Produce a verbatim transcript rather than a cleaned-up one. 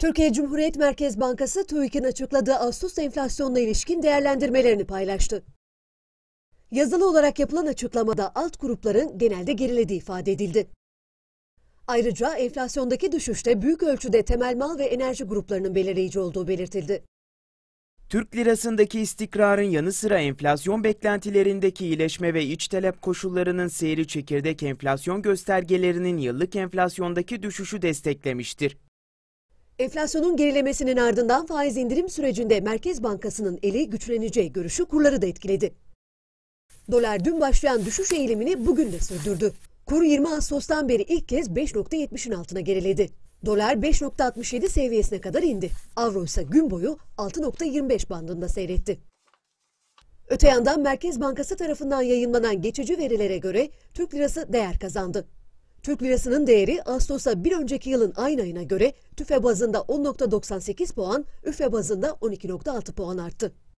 Türkiye Cumhuriyet Merkez Bankası TÜİK'in açıkladığı Ağustos enflasyonuna ilişkin değerlendirmelerini paylaştı. Yazılı olarak yapılan açıklamada alt grupların genelde gerilediği ifade edildi. Ayrıca enflasyondaki düşüşte büyük ölçüde temel mal ve enerji gruplarının belirleyici olduğu belirtildi. Türk lirasındaki istikrarın yanı sıra enflasyon beklentilerindeki iyileşme ve iç talep koşullarının seyri çekirdek enflasyon göstergelerinin yıllık enflasyondaki düşüşü desteklemiştir. Enflasyonun gerilemesinin ardından faiz indirim sürecinde Merkez Bankası'nın eli güçleneceği görüşü kurları da etkiledi. Dolar dün başlayan düşüş eğilimini bugün de sürdürdü. Kur yirmi Ağustos'tan beri ilk kez beş nokta yetmişin altına geriledi. Dolar beş nokta altmış yedi seviyesine kadar indi. Avro ise gün boyu altı nokta yirmi beş bandında seyretti. Öte yandan Merkez Bankası tarafından yayınlanan geçici verilere göre Türk lirası değer kazandı. Türk lirasının değeri Ağustos'a bir önceki yılın aynı ayına göre TÜFE bazında on nokta doksan sekiz puan, ÜFE bazında on iki nokta altı puan arttı.